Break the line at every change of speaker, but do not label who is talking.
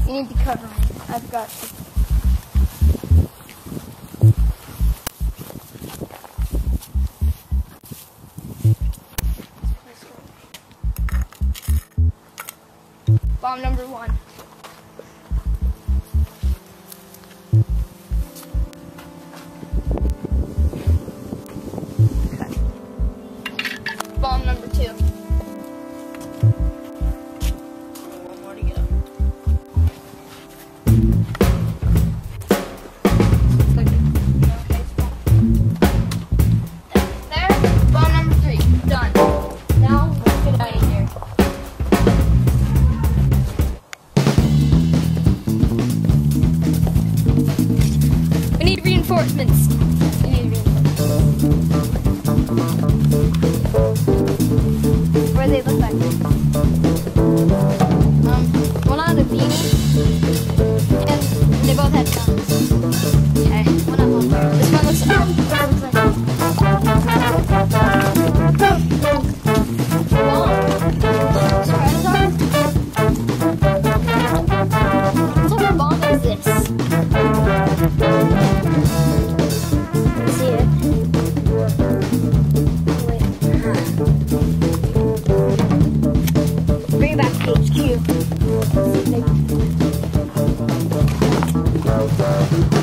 You need to cover me. I've got to. Bomb number 1. Okay. Bomb number 2. One more to go. There. Bomb number 3. Done. Now let's get out of here. We need reinforcements. What do they look like? One on a beanie, and they both had guns. Okay, one on one. This one looks like. What type of bomb is this? See it? Wait. Bring it back to HQ.